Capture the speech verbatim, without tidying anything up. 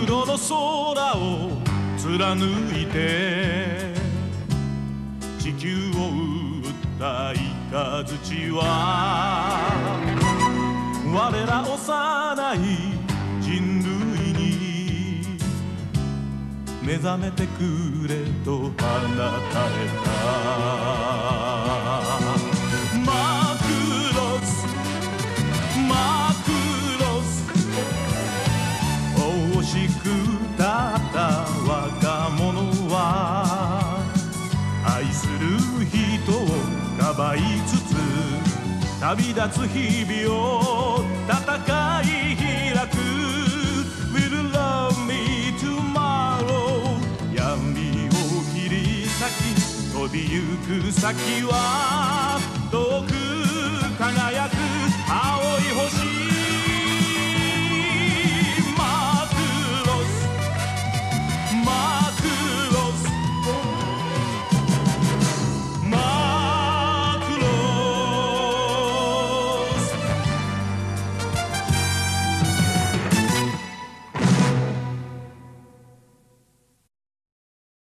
黒の空を貫いて地球を打った雷は我ら幼い人類に目覚めてくれと放たれた。マクロスマクロス惜しくたった若者は愛する人をかばいつつ旅立つ日々を戦い開く Will love me tomorrow 闇を切り裂き飛びゆく先は遠く輝く